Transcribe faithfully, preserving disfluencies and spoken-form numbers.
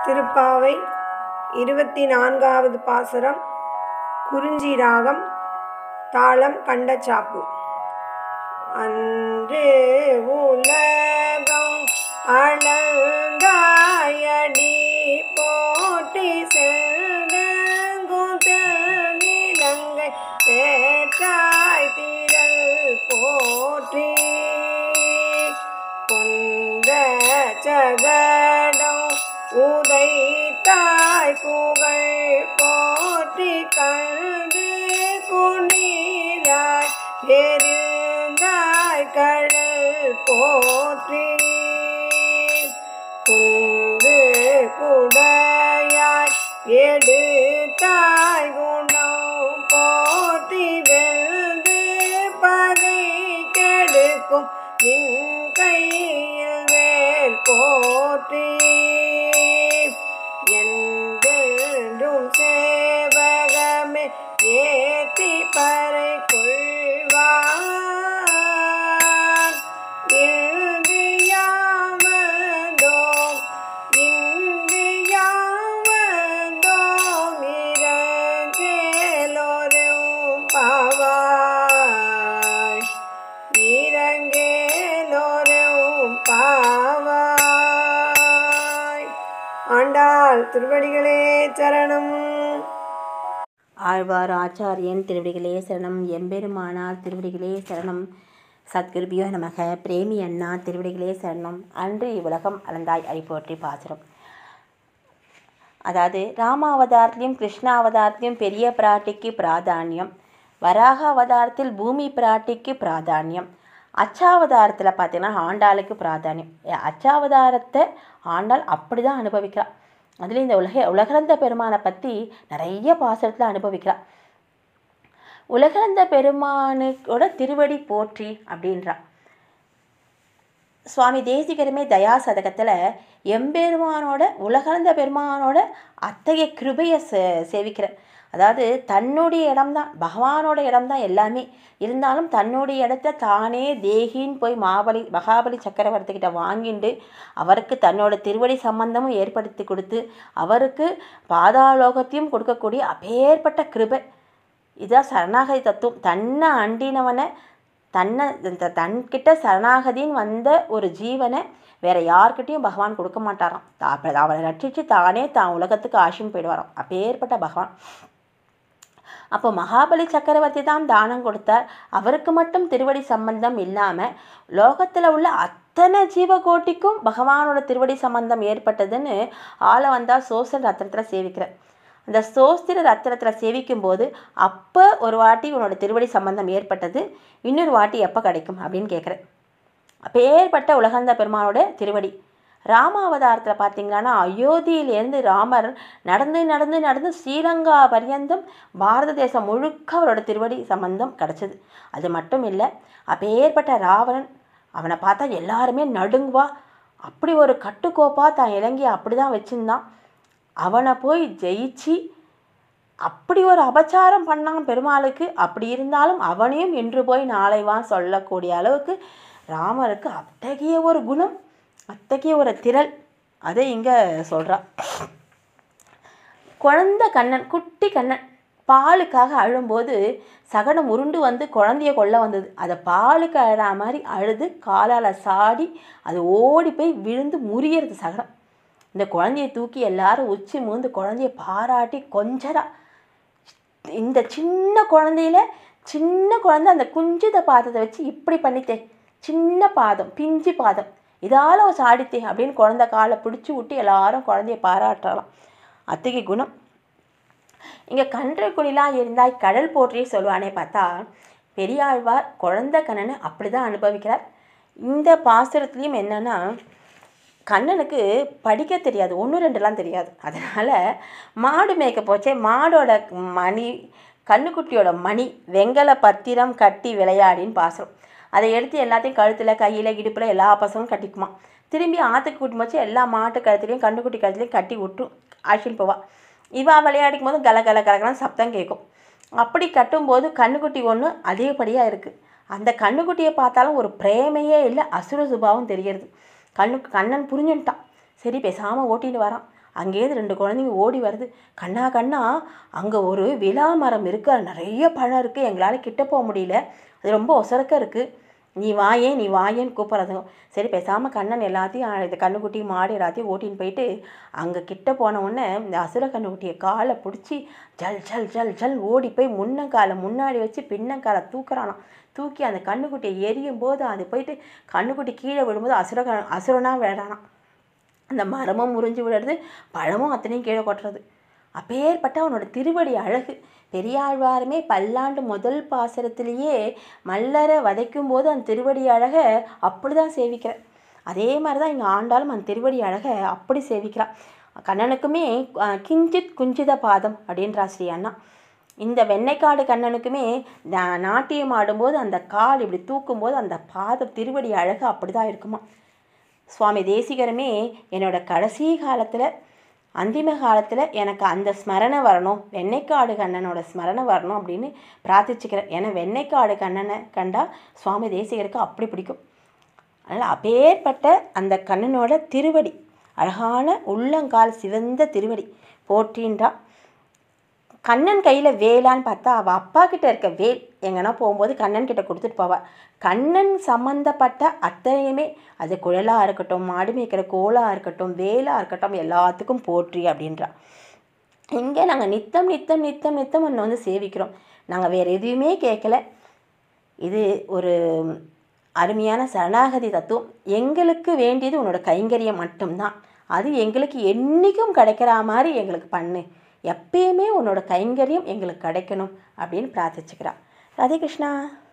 திருப்பாவை இருபத்தி நான்காவது பாசுரம். குறிஞ்சி ராகம், தாளம் கண்டச்சாப்பு. அன்று உலகம் அளந்தாயடி போற்றி செல்தங்குதலிலங்கை சேற்றாய் திரள் போற்றி கொன்ற சகடம் உதைத்தாய் புகழ் போற்றி கண்டு குனிராய் எரிந்தாய் கடல் போற்றி குன்று குடையாய் எடுத்தாய் குணம் போற்றி வெல்து பகை கெடுக்கும் நின் கையில் வேல் போற்றி என்றென்றும் சேவகமே ஏத்தி பறை கொள்வார் இன்று யாவதோம் இன்று யாவதோம் இறங்கேலோரும் பாவாய் இறங்கேலோரும் பாவாய். ஆண்டாள் திருவடிகளே சரணம். ஆழ்வார் ஆச்சாரியன் திருவடிகளே சரணம். எம்பெருமானார் திருவடிகளே சரணம். சத்குருபியோ நமக. பிரேமி அண்ணா திருவடிகளே சரணம். அன்று இவ்வுலகம் அளந்தாய் அடி போற்றி பாசுரம். அதாவது ராமாவதாரத்திலையும் கிருஷ்ணாவதாரத்திலையும் பெரிய பிராட்டிக்கு பிராதானியம், வராக அவதாரத்தில் பூமி பிராட்டிக்கு பிராதானியம், அச்சாவதாரத்தில் பார்த்தீங்கன்னா ஆண்டாளுக்கு பிராதானியம். அச்சாவதாரத்தை ஆண்டாள் அப்படி தான் அனுபவிக்கிறாள். அதில் இந்த உலக உலகளந்த பெருமானை பற்றி நிறைய பாசுரத்தில் அனுபவிக்கிறாள். உலகளந்த பெருமானுக்கோட திருவடி போற்றி அப்படின்றா. சுவாமி தேசிகருமே தயா சதகத்தில் எம்பெருமானோட உலகளந்த பெருமானோட அத்தகைய கிருபையை சே சேவிக்கிற அதாவது தன்னுடைய இடம்தான், பகவானோட இடம்தான் எல்லாமே இருந்தாலும் தன்னுடைய இடத்த தானே தேகின்னு போய் மாபலி மகாபலி சக்கரவர்த்திக்கிட்ட வாங்கிண்டு அவருக்கு தன்னோட திருவடி சம்பந்தமும் ஏற்படுத்தி கொடுத்து அவருக்கு பாதாளோகத்தையும் கொடுக்கக்கூடிய அப்பேற்பட்ட கிருபை. இதுதான் சரணாகதி தத்துவம். தன்னை அண்டினவனை தன்னை தன்கிட்ட சரணாகதின்னு வந்த ஒரு ஜீவனை வேறு யார்கிட்டையும் பகவான் கொடுக்க மாட்டாராம். அவனை ரட்சித்து தானே தான் உலகத்துக்கு ஆசின்னு போயிடுவாராம். அப்பேற்பட்ட பகவான். அப்போ மகாபலி சக்கரவர்த்தி தான் தானம் கொடுத்தார். அவருக்கு மட்டும் திருவடி சம்பந்தம் இல்லாமல் லோகத்தில் உள்ள அத்தனை ஜீவகோட்டிக்கும் பகவானோட திருவடி சம்பந்தம் ஏற்பட்டதுன்னு ஆள வந்தால் சோஸ்திர ரத்னத்தில் சேவிக்கிறார். அந்த சோஸ்திர ரத்னத்தில் சேவிக்கும் போது அப்போ ஒரு வாட்டி உன்னோட திருவடி சம்பந்தம் ஏற்பட்டது, இன்னொரு வாட்டி எப்போ கிடைக்கும் அப்படின்னு கேட்குறேன். அப்பேற்பட்ட உலகந்த பெருமானோட திருவடி. ராமாவதாரத்தில் பார்த்தீங்கன்னா அயோத்தியிலேருந்து ராமர் நடந்து நடந்து நடந்து ஸ்ரீலங்கா பர்யந்தம் பாரத தேசம் முழுக்க அவரோட திருவடி சம்பந்தம் கிடச்சிது. அது மட்டும் இல்லை, அப்பேற்பட்ட ராவணன் அவனை பார்த்தா எல்லாருமே நடுங்குவா. அப்படி ஒரு கட்டுக்கோப்பாக தான் இலங்கையை அப்படி தான் வச்சுருந்தான். அவனை போய் ஜெயிச்சு அப்படி ஒரு அபச்சாரம் பண்ணான் பெருமாளுக்கு. அப்படி இருந்தாலும் அவனையும் இன்று போய் நாளைவான் சொல்லக்கூடிய அளவுக்கு ராமருக்கு அத்தகைய ஒரு குணம், அத்தகைய ஒரு திரள். அதை இங்கே சொல்கிறா. குழந்தை கண்ணன், குட்டி கண்ணன் பாலுக்காக அழும்போது சகடம் உருண்டு வந்து குழந்தைய கொல்ல வந்தது. அதை பாலுக்கு அழா மாதிரி அழுது காலால் சாடி அது ஓடி போய் விழுந்து முறியறது சகடம். இந்த குழந்தைய தூக்கி எல்லாரும் உச்சி மூந்து குழந்தைய பாராட்டி கொஞ்சரா. இந்த சின்ன குழந்தையில சின்ன குழந்தை அந்த குஞ்சித பாதத்தை வச்சு இப்படி பண்ணித்தே, சின்ன பாதம், பிஞ்சு பாதம், இதால் ஒரு சாடித்தே அப்படின்னு குழந்தை காலை பிடிச்சி விட்டு எல்லாரும் குழந்தைய பாராட்டலாம். அத்தகைய குணம். இங்கே கன்று குணிலாம் இருந்தால் கடல் போற்றியே சொல்லுவானே பார்த்தா பெரியாழ்வார் குழந்தை கண்ணனை அப்படி தான் அனுபவிக்கிறார். இந்த பாசுரத்துலேயும் என்னென்னா கண்ணனுக்கு படிக்க தெரியாது, ஒன்று ரெண்டுலாம் தெரியாது. அதனால் மாடு மேய்க்க போச்சே, மாடோட மணி கண்ணுக்குட்டியோட மணி வெங்கல பத்திரம் கட்டி விளையாடின்னு பாசுரம். அதை எடுத்து எல்லாத்தையும் கழுத்தில் கையில் இடுப்பில் எல்லா பசங்களும் கட்டிக்குமா. திரும்பி ஆற்றுக்கு கூட்டி போச்சு எல்லா மாட்டு கழுத்துலையும் கண்ணுக்குட்டி கழுத்துலையும் கட்டி விட்ரும் ஆஷின்னு போவா. இவா விளையாடிக்கும் போது கல கல கலக்கெல்லாம் சப்தம் கேட்கும். அப்படி கட்டும்போது கண்ணுக்குட்டி ஒன்று அதிகப்படியாக இருக்குது. அந்த கண்ணுக்குட்டியை பார்த்தாலும் ஒரு பிரேமையே இல்லை, அசுர சுபாவம் தெரிகிறது. கண்ணு கண்ணன் புரிஞ்சுட்டான். சரி பேசாமல் ஓட்டிட்டு வரான். அங்கேயிருந்து ரெண்டு குழந்தைங்க ஓடி வருது. கண்ணா கண்ணா அங்கே ஒரு விலா மரம் இருக்குது, நிறைய பழம் இருக்குது, எங்களால் கிட்ட போக முடியல, அது ரொம்ப ஒசரக்க இருக்குது, நீ வாயேன் நீ வாயேன்னு கூப்பிட்றதுங்க. சரி பேசாமல் கண்ணன் எல்லாத்தையும் இந்த கண்ணுக்குட்டி மாடு எல்லாத்தையும் ஓட்டின்னு போயிட்டு அங்கே கிட்ட போன உடனே இந்த அசுர கண்ணுக்குட்டியை காலை பிடிச்சி ஜல் ஜல் ஜல் ஜல் ஓடி போய் முன்னங்காலை முன்னாடி வச்சு பின்னங்காலை தூக்குறானாம். தூக்கி அந்த கண்ணுக்குட்டியை எரியும் போது அது போயிட்டு கண்ணுக்குட்டி கீழே விடும்போது அசுர அசுரனாக விளையாடானான். அந்த மரமும் முறிஞ்சு விடுறது, பழமும் அத்தனையும் கீழே கொட்டுறது. அப்பேற்பட்ட அவனோட திருவடி அழகு. பெரியாழ்வாருமே பல்லாண்டு முதல் பாசுரத்திலேயே மல்லரை வதைக்கும் போது அந்த திருவடி அழகை அப்படி தான் சேவிக்கிறார். அதே மாதிரி தான் இங்கே ஆண்டாலும் அந்த திருவடி அழகை அப்படி சேவிக்கிறான். கண்ணனுக்குமே கிஞ்சித் குஞ்சித பாதம் அப்படின்றா ஸ்ரீ அண்ணா. இந்த வெண்ணைக்காடு கண்ணனுக்குமே நாட்டியம் ஆடும்போது அந்த கால் இப்படி தூக்கும்போது அந்த பாதம் திருவடி அழகு அப்படி தான் இருக்குமா. சுவாமி தேசிகருமே என்னோட கடைசி காலத்தில் அந்திம காலத்தில் எனக்கு அந்த ஸ்மரணை வரணும், வெண்ணைக்காடு கண்ணனோட ஸ்மரணை வரணும் அப்படின்னு பிரார்த்திச்சுக்கிறேன். ஏன்னா வெண்ணைக்காடு கண்ணனை கண்டா சுவாமி தேசிகருக்கு அப்படி பிடிக்கும். அதனால் அப்பேற்பட்ட அந்த கண்ணனோட திருவடி, அழகான உள்ளங்கால் சிவந்த திருவடி போற்றின்றா. கண்ணன் கையில் வேலான்னு பார்த்தா அவள் அப்பா கிட்ட இருக்க வேல் எங்கன்னா போகும்போது கண்ணன் கிட்ட கொடுத்துட்டு போவாள். கண்ணன் சம்மந்தப்பட்ட அத்தனையுமே, அது குழலாக இருக்கட்டும், மாடு மேய்க்கிற கோலாக இருக்கட்டும், வேலாக இருக்கட்டும், எல்லாத்துக்கும் போற்றி அப்படின்றா. இங்கே நாங்கள் நித்தம் நித்தம் நித்தம் நித்தம் ஒன்று வந்து சேவிக்கிறோம். நாங்கள் வேறு எதுவுமே கேட்கல. இது ஒரு அருமையான சரணாகதி தத்துவம். எங்களுக்கு வேண்டியது உன்னோட கைங்கரியம் மட்டும்தான். அது எங்களுக்கு என்றைக்கும் கிடைக்கிற மாதிரி எங்களுக்கு பண்ணு, எப்பயுமே உன்னோட கைங்கரியம் எங்களுக்கு கிடைக்கணும் அப்படின்னு பிரார்த்திச்சுக்கிறா. ராதே கிருஷ்ணா.